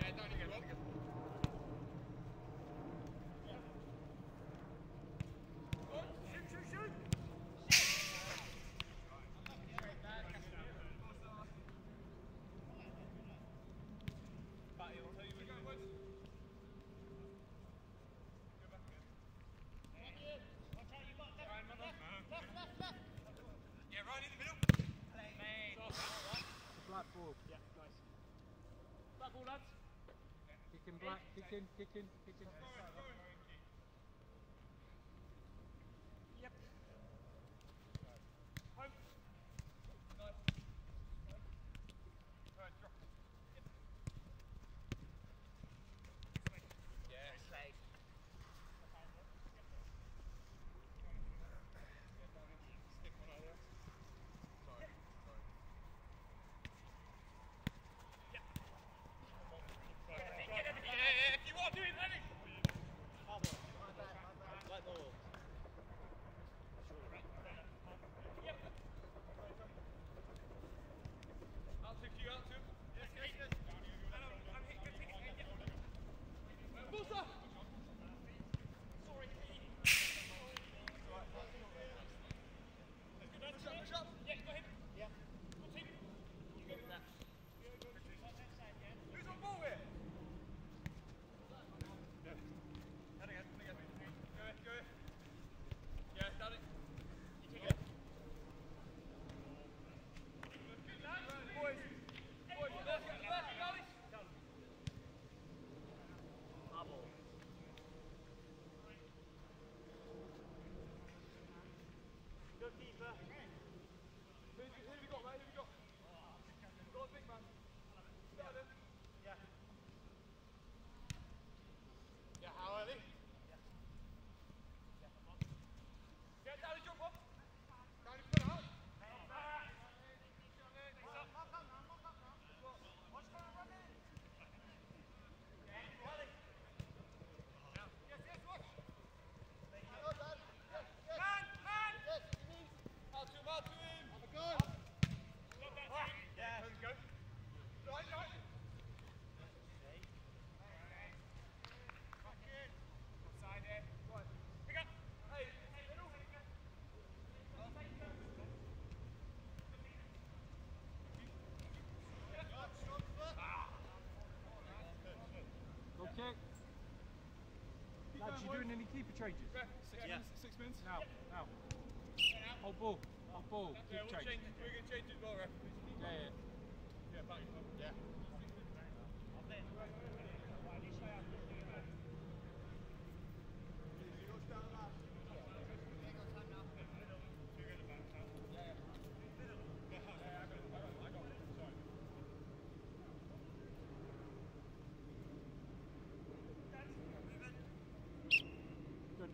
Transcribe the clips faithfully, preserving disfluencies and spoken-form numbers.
Yeah, down again, down again. Shoot, shoot, shoot! Yeah, right in the middle. Black ball. Yeah, nice. Black ball, lads. Kicking black, kicking, kicking, kicking. Yep. Home. Nice. Alright, drop. Yep. Yes. Safe. Stick one over there. Sorry. Sorry. Yep. Yeah, if you want to do it, ready? White ball. Yep. Out to you, out to. Yes, yes, yes. I'm hitting, good hitting. Yep. Bullseye! Sorry. Push up, push up. Yeah, go ahead. Yeah. Good team. You good with that? Who's on ball here? Yeah. Down again, down again. Go ahead, go ahead. Yeah, down it. You take it. Good lad. Boys. Boys, left, left, guys. Down. Our ball. Good keeper. Who have we got, mate? Who have we got? Go on, big man. Start him. Yeah. Yeah, how early? Yeah. Get down and jump up. Down and put it up. Watch for a run in. Yes, yes, watch. Man, man. Yes, out to him, out to him. Have a go. Yeah. Let's go. Right, right. Back in. Outside there. Right. Pick up. Hey, middle. Go kick. Lads, you doing any keeper changes? Six Yeah. minutes. Six minutes. Now, now. Hold ball, hold ball. Yeah, Keep we'll change. change. We're going to change as well, ref. Yeah, yeah. Yeah, back. Yeah. Good.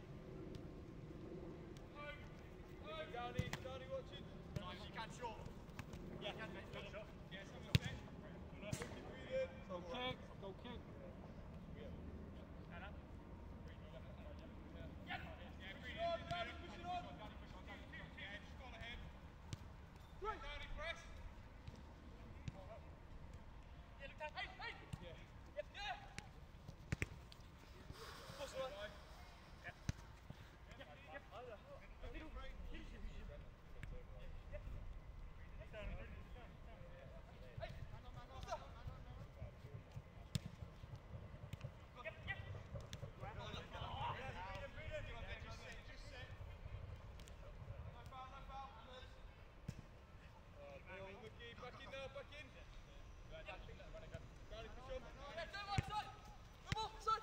Downey, Downey watching. Nice, you can short. Yeah, can make good shot. Yeah, someone set. Go kick, go kick. Stand up. Yeah, push it on, Downey, push it on. Yeah, just go ahead. Right. Downey, press. Yeah, look down. Hey, hey. Yeah. Yep, yeah. Push it on. Yeah. Yep, yep. Middle. Back in now, back in. Downey, push on. Yeah, turn right side. Come on, side.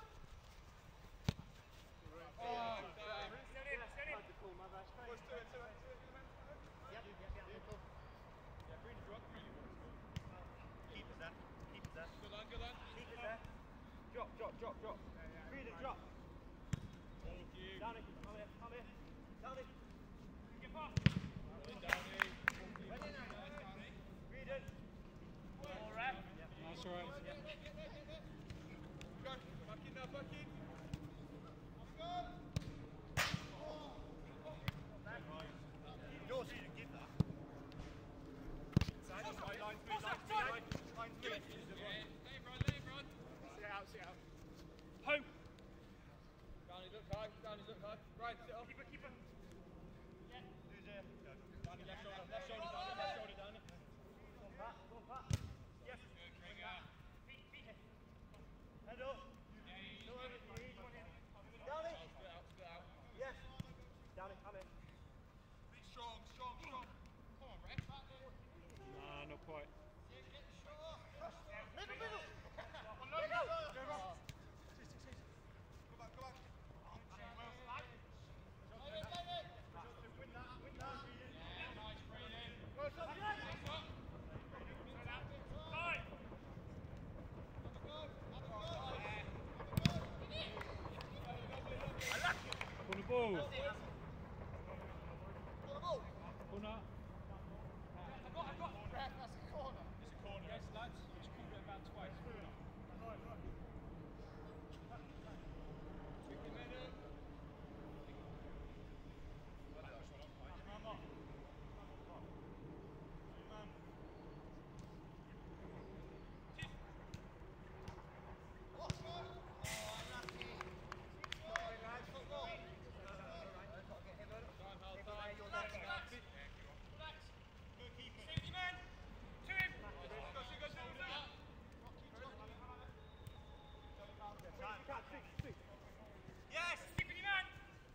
Oh, damn. Steady, steady. Let's do it, do it, do it. Yep, yep, yep. Yeah, Green drop, really good. Keep it there. Keep it there. Good line, good line. Keep it there. Drop, drop, drop, drop. Freedom, drop. Thank you. Down it. Come here, come here. Down it. Get fast. Downey. Downey. Freedom. All right. That's all right. Go. Back in now, back in. Yours, you give that. Side, side, line three, line three, line, line three. Yeah, lay him, run, lay him, run. Left shoulder, left shoulder down, left shoulder down. Go on, Pat, go on, Pat. Yes. Head up. No, you need one in. Down it. Split out, split out. Yes. Down it, come in. Be strong, strong, strong. Come on, Brett. Nah, not quite. Middle, middle. On the ball. Corner. I've got, I've got. Brett, that's a corner. It's a corner. Yes, lads. Just called it about twice. Yes, keep it in hand.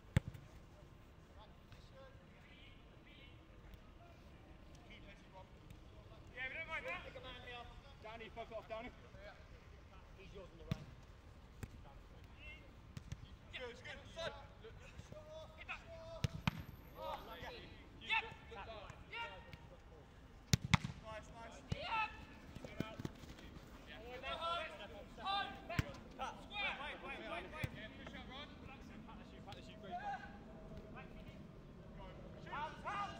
Yeah, we don't mind that. Pick a man here. Danny, fuck it off, Danny. He's yours on the right. Good, it's good. Son. Hit that. Oh, yeah. Yep. Yep. Nice, nice. Yep. Home. Square. Wait, wait, wait, wait. Yeah, push up, Ron. Pat this you, pat this you, great. Hands, hands.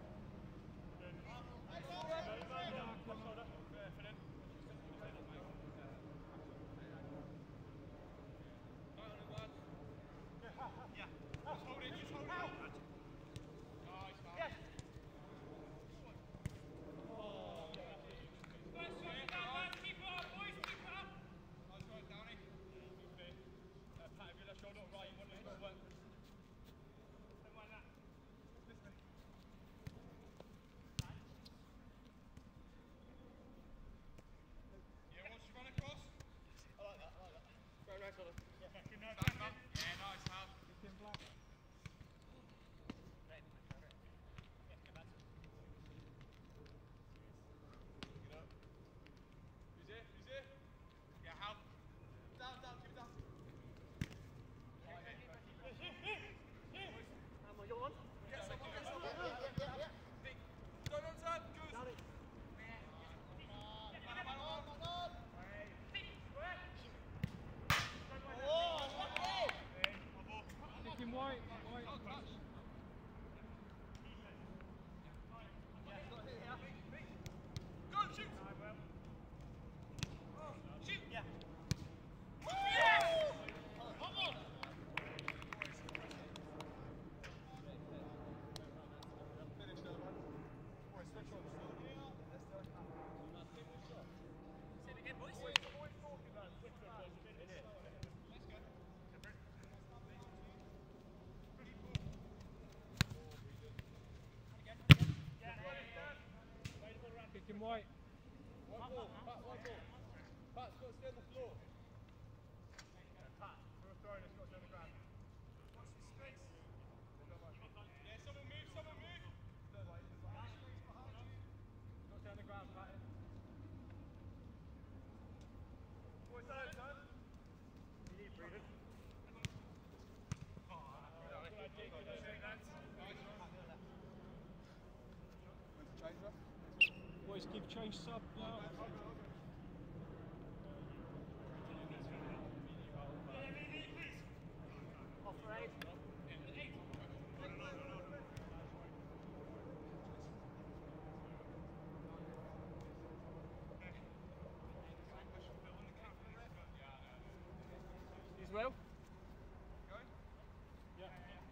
Yeah. Just hold it, just hold it. Nice, man. Yes. Nice one, keep it up, boys, keep it up. Nice one, Downey. Uh, Pat, if you're left shoulder right, you want to make it work. Don't mind that. This way. Yeah, once you run across. I like that, I like that. Very nice, Oliver. Yeah. Stand up. Yeah, nice, Hal. Who's it? Who's it? Yeah, Hal. Down, down, keep it down. Am I your one? Get someone, get someone. Yeah, yeah, yeah, yeah. Big. Go on, Sam. Good. Down it. Man, man, man. Oh, okay. Stick him white, white. Touch, touch. Go, shoot. Shoot. Yeah. Yes! Come on. Finish that one. Boys, switch on. Let's go. Say it again, boys. Always, always talking, man. Switch on, boys. In it. Let's go. Kick him white. One ball. Pat, one ball. Pat's got to stay on the floor. Pat, for a throw, it's got to go on the ground. Watch the space. Yeah, someone move, someone move. No, like, there's like space behind you. Got to stay on the ground, Pat. Boys, down, down. You need breathing. Boys, keep chase sub now. Off for eight. He's well. Going? Yeah.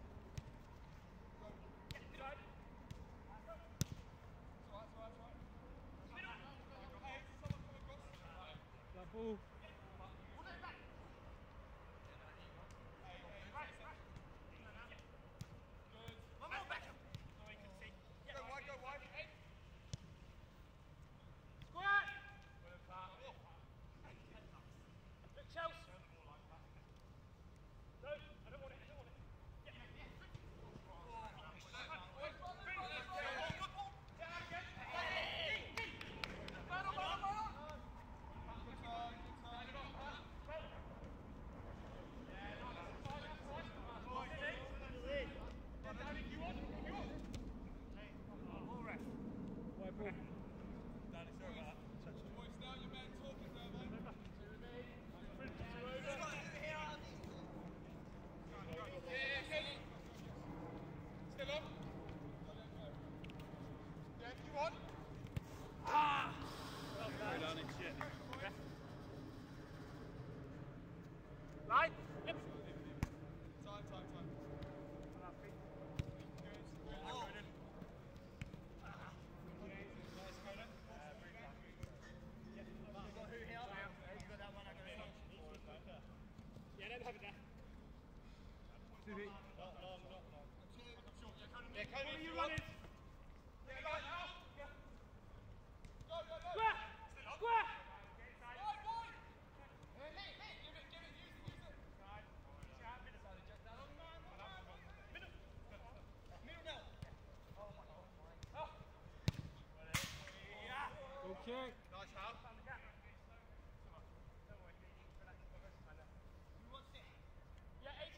Inside. It's alright, it's alright, it's alright. Hey, is someone coming across? That ball. Good. Go wide, go Side. Yep. Time, time, time. Yeah, let me have it there. Subi. Yeah, Conan, what are you running? Yeah, go now. Yeah. Go, go, go. Square. Square. Wide, wide. Hey, hey, hey. Give it, give it, use it, use it. Side. Side. Middle side, just down. Long man, long man. Middle. Middle now. Oh, my God. Oh. Yeah. Okay. Nice help. Yeah, eight.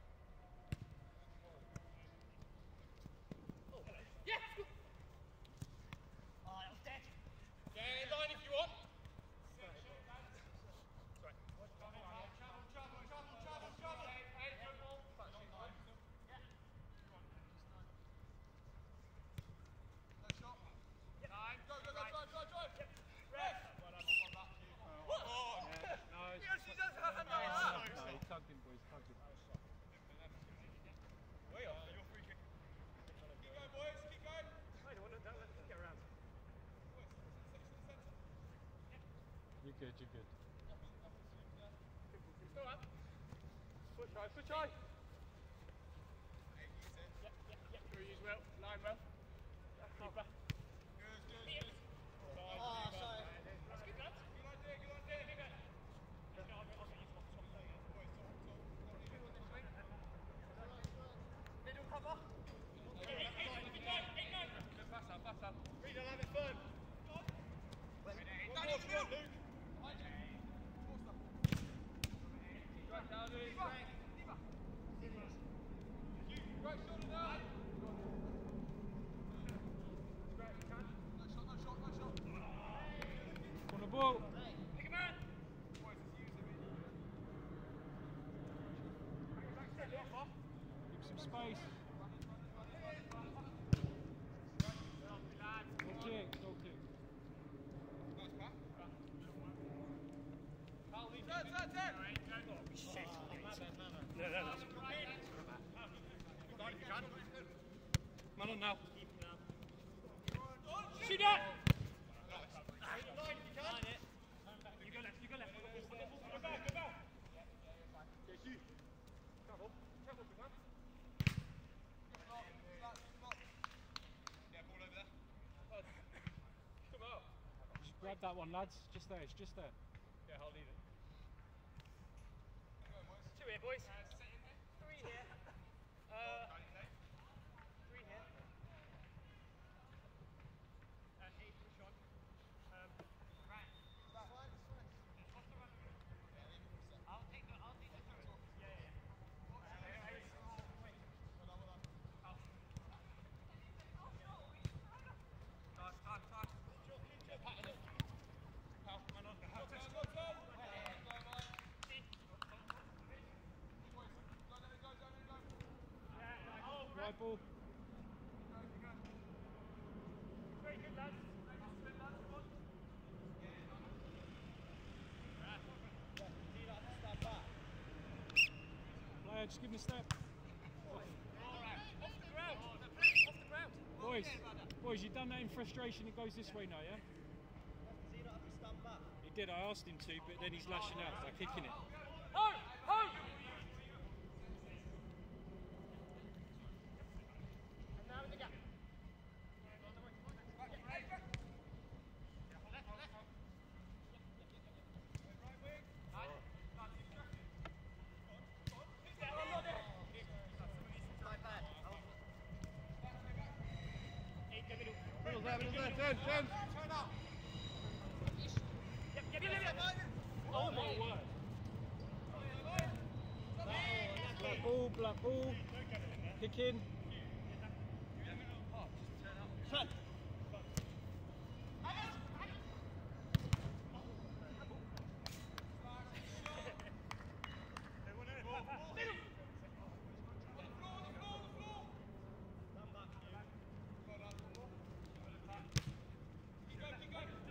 Yeah. Oh, that was dead. Yeah, in line if you want. Sorry. Travel, travel, travel, travel, travel. Hey, good ball. Yeah. Nice shot. Time. Go, go, go, drive, drive, drive. Yep. Rest. What? Yeah, no, it's, Yeah, she does her hand no, like that. no, he tugged him, boys, tugged him. Way off. You're free kick. Keep going, boys, keep going. Wait, don't let them get around. You're good, you're good. Still up. Push high, push high. Hey, use it. Yep, yep, yep. Through use well. Line well. Keeper. Good, good, good. Oh, sorry. That's good, lads. Good idea, good idea. Big man. Let's go, I'll get- I'll get you to top, top. Middle cover. Eight, eight, eight, nine, eight, nine. Pass out, pass out. Read, I'll have it firm. Down in the middle, Luke. Right down, Luke. Great shot now. Right, you can. No shot, no shot, no shot. On the ball. Pick him out. Boys, let's use it. Back step, yeah. Off. Give some space. Go kick, go kick. Nice pass. Foul, leave. Turn, turn, turn. Oh, shit. No, no, no. Line if you can. Man on now. Shoot that! Line if you can. You go left, you go left. Go back, go back. Yeah, you. Travel, travel, big man. Stop, stop, stop. Yeah, ball over there. Come out. Just grab that one, lads. Just there, it's just there. Yeah, I'll leave it. Go, boys. Two here, boys. Three here. Uh, three here. And eight for Sean. Um, right. That's fine, that's fine. What's the run? Yeah, leave it for a sec. I'll take the, I'll take the throw. Yeah, yeah, yeah. Well done, well done. Nice, time, time. Pattern it. Pow, man on. Well done, well done. Go, mate. Boys, go down, go down, go. Right ball. Very good, lads. Player, just give him a step. Off the ground. Off the ground. Boys, boys, you've done that in frustration. It goes this way now, yeah? So you don't have to stand back. He did, I asked him to, but then he's lashing out by kicking it. Ho! Ho! And now in the gap. Middle there, middle there, turn, turn. Turn up. Yep, yep, yep, yep. Oh my word. Black ball, black ball. Kick in. Turn.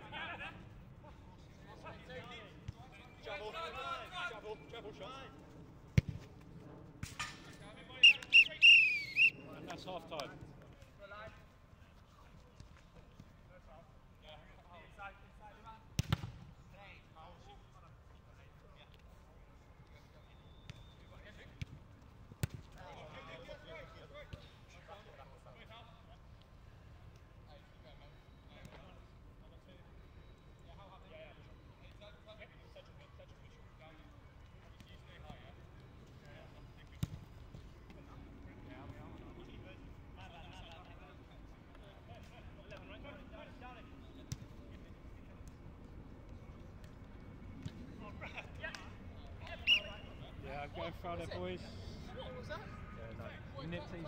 Travel, travel, travel shot. That's half time. Yeah, go in front of it, boys. What was that? Yeah, no. Nip these.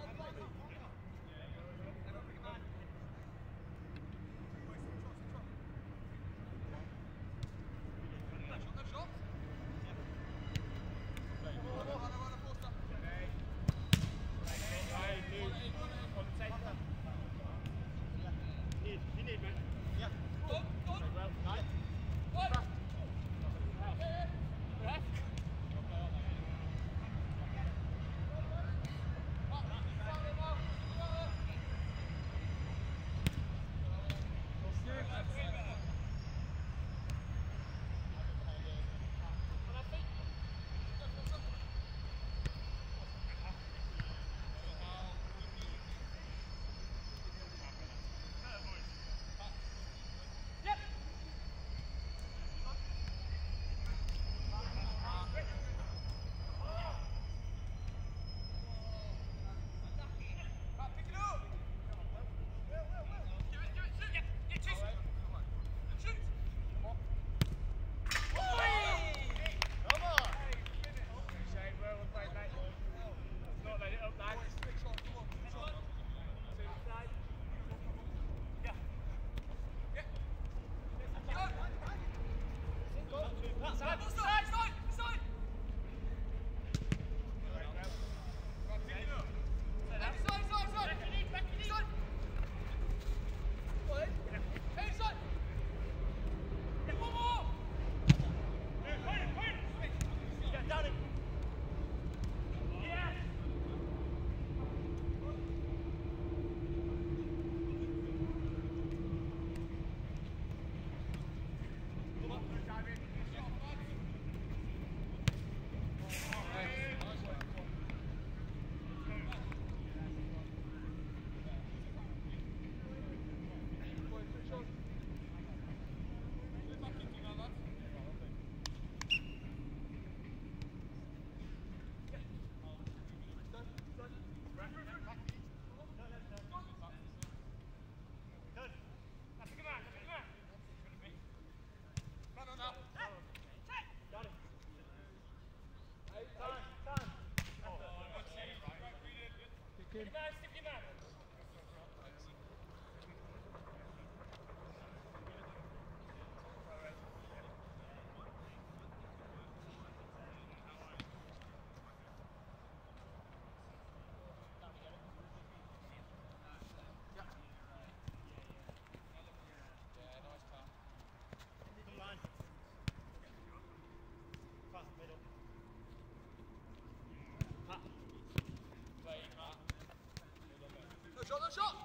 Shot, no shot!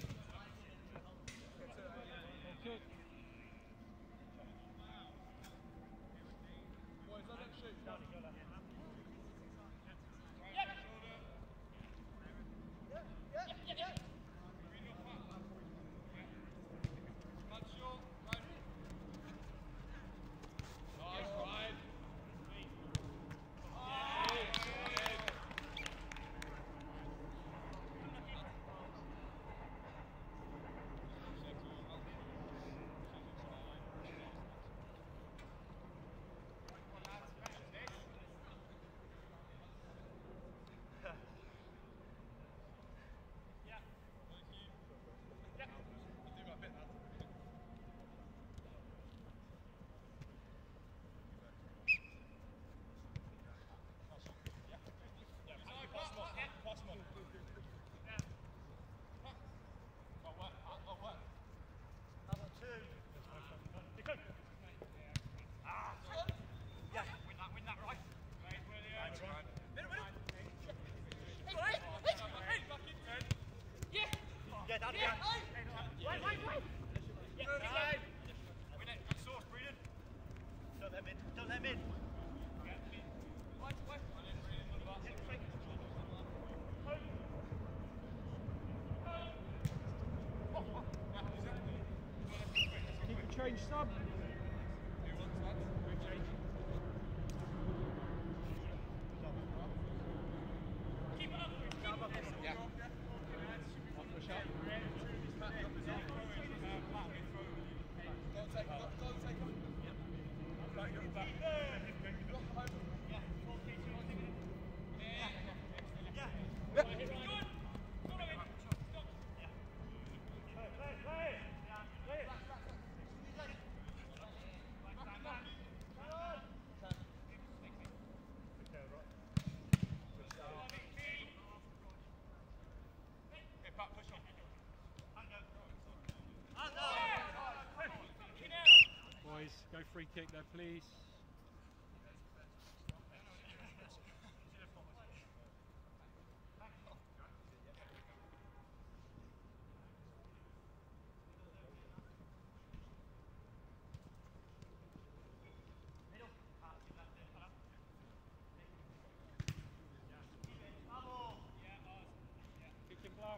Okay. Boys, let them shoot. change sub. Who wants that? We're changing. Keep it up, Chris. Keep it up. Yeah. One push up. Pat, drop his arm. Don't take him. Don't take him. Back, you're back. Block behind him. Yeah. Yeah. Yeah. Yeah. Good. Good. Good of it. Stop. Yeah. Play, play, play. Play it. Hey, Pat, push on. Boys, go free kick there, please. Kick him block.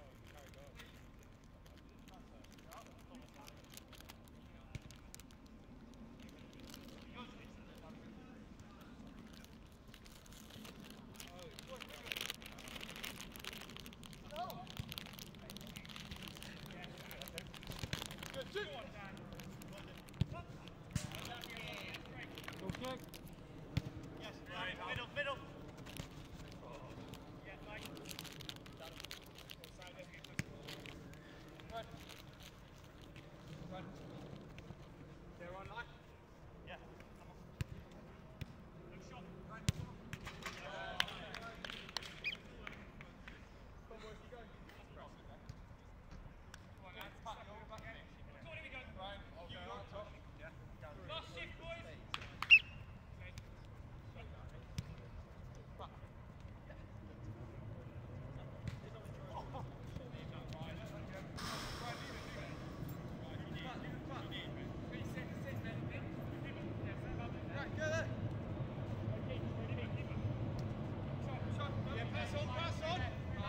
Go kick. Yes, middle, middle. They're on line. Yeah. Come on, boys, you go. Come on, lads. Pat, you're back in. Come on, here we go. Right, I'll go on top. Yeah. Last shift, boys. Right, go there. Yeah, pass on, pass on.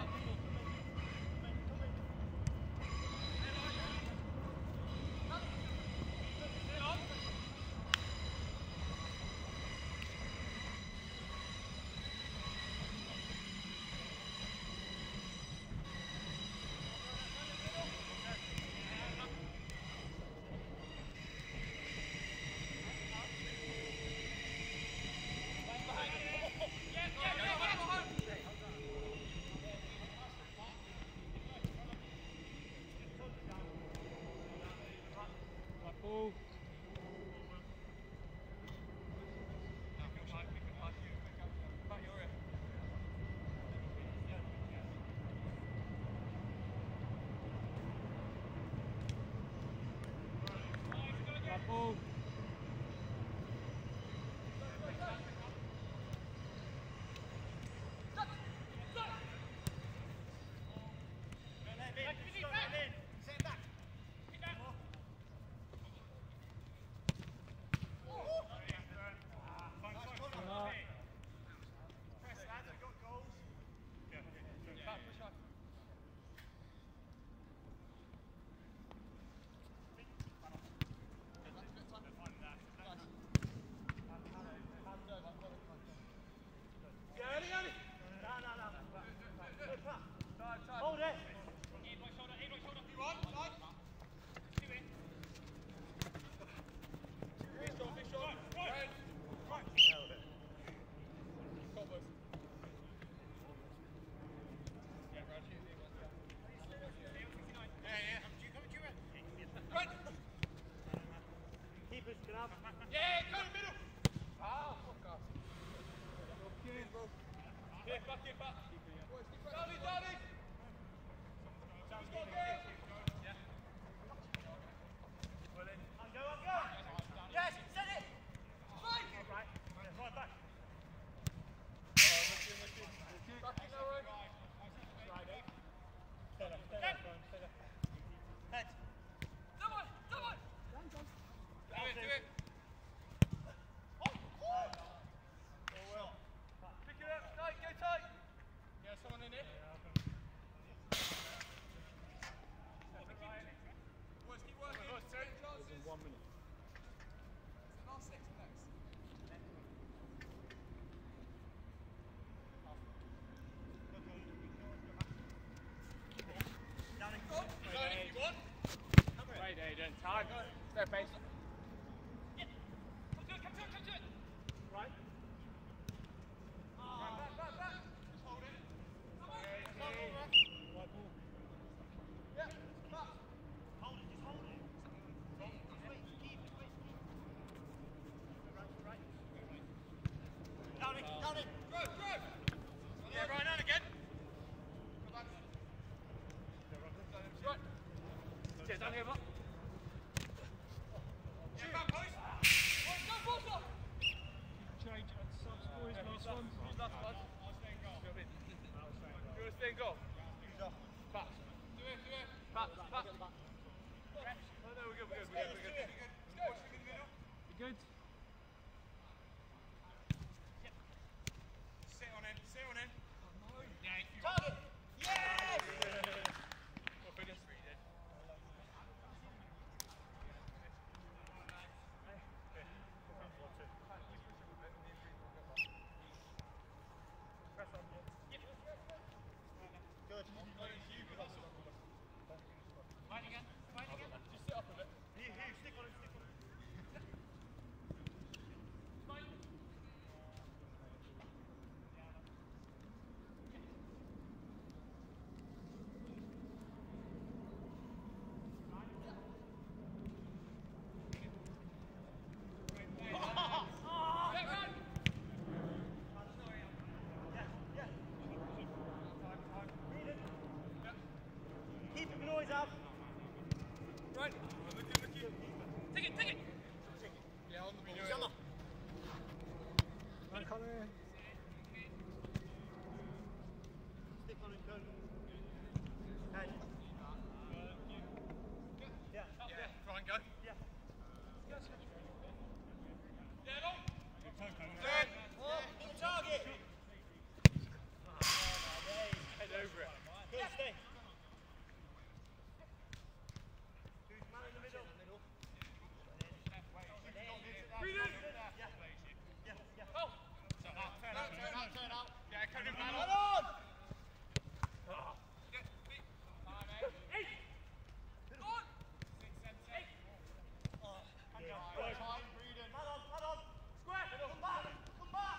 Up ball. Pat, you're in. Up ball. Pat, push on. Hold it. Aid my shoulder, aid my shoulder. You on? Line? Do it. Fish on, fish on. Right. Right. Come on, boys. Yeah, Brad, you do one. Yeah, yeah. Run. Keepers can have. Yeah, go in the middle. Ah, fuck off. Okay, bro. Yeah, back in, back. Daddy, daddy. Sounds good, girl. Yeah. Well in. On go, on go. Yes, set it. Right. Right. Right back. Back in there, right? Stay there, stay there, Brian, stay there. Head. Come on, come on. Do it, do it. Pick it up, tight, go tight. Yeah, someone in it. Go, face. Yeah. Come to it, come to it, come to it. Right. Back, back, back, back. Just hold it. Right ball. Yeah, back. Hold it, just hold it. Just wait, keep it, wait, keep it. Right, right. Down it, down it. Go, go. Yeah, right on again. Go back. Right. Yeah, down here, Mark. Yeah, back, post. Right, go, Foster. Change and subs, boys. Last one. Who's last one? I'll stay in goal. Do you stay in goal? Pass. Do it, do it. Pass, pass. No, no, we're good, we're good, we're good, we're good. Let's go. Swing in the middle. You good? Sit on in, sit on in. Yeah, if you Target. Yes! We'll finish three then. Good. Fight again, fight again. Just sit up a bit. Here, here, stick on it, stick on it. Fight. Keep the noise up. Right. Look at, look at. Take it, take it. Yeah, on the video. Summer. Right, come here. Stick on it, good. Head. Yeah. Yeah, try and go. Yeah. Yeah, on. Dead. Oh, hit the target. Head over it. Good, stay. Who's man in the middle? Breathe in. Yeah. Yeah, yeah. Oh. Turn out, turn out, turn out, turn out. Yeah, come in, man. Come on! Get feet. Eight. Go on. Six, seven, eight. Hand Right, on. time, breathe in. Hand on, hand on. Square. Come back, come back.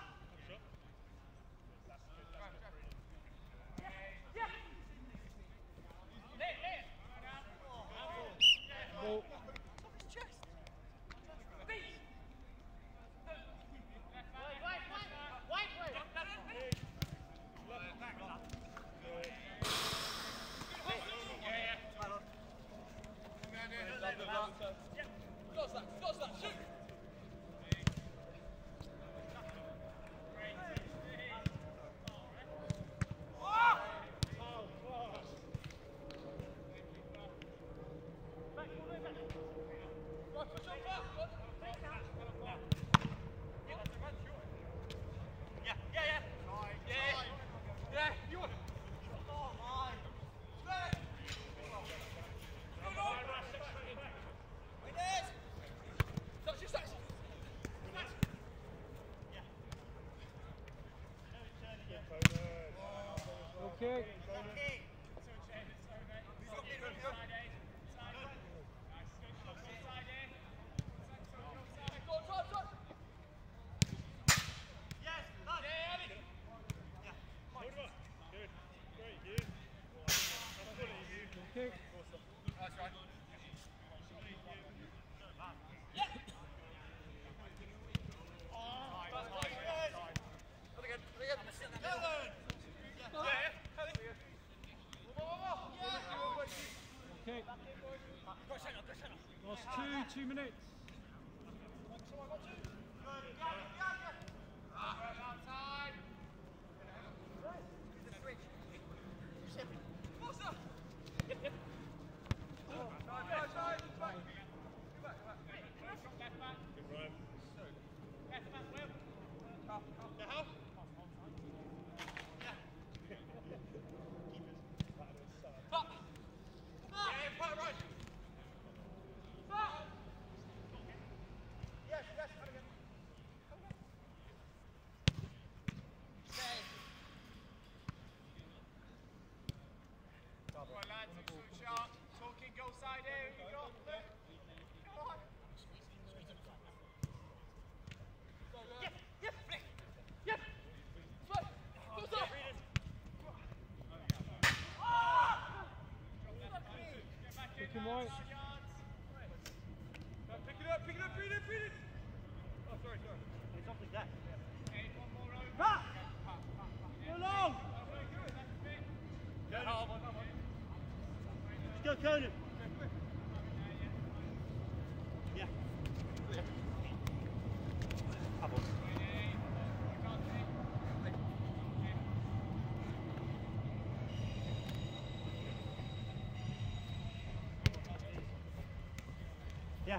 Yeah. Lay it, lay it. Ball. Beat. Wait, wait, wait. Wait, wait. Hand on. Man, yeah. Love that. Dodge that, dodge that, shoot. Right, push on back. Yeah, yeah, yeah. Yeah, yeah, you want it. Oh, my. Square. Go on. Winners. Touch your stats. Okay. Okay. Go on, touch, touch. Yes, nice. Yeah, Andy. Okay. That's right. Put again, put again. Helen. Yeah, yeah. Heli. Whoa, whoa, whoa. Okay. Go center, go center. Last two, two minutes. Good. Got it, got it. Outside. The switch. Shift. Foster. Yep, yep. Side, side, side. Back. Go back, go back. Left back. Left back, Will. The house? Fuck. Yeah, part right. Fuck. Yes, yes, come again. Stay. Come on, lads, excellent shot. Talking goal side here. You got it. Come on. Conan. Yeah. Apple. Yeah.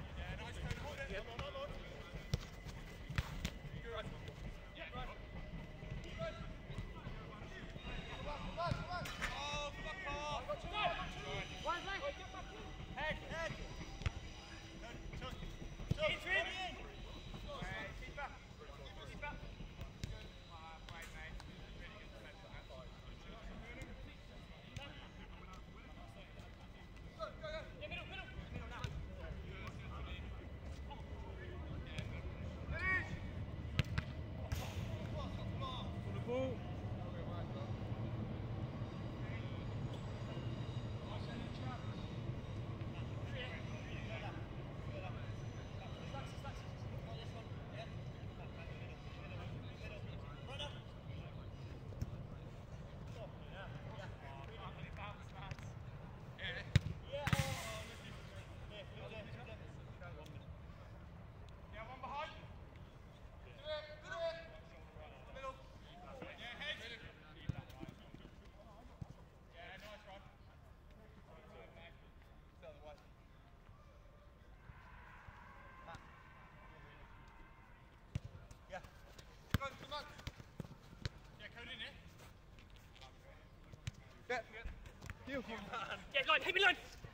Get line, hit me line!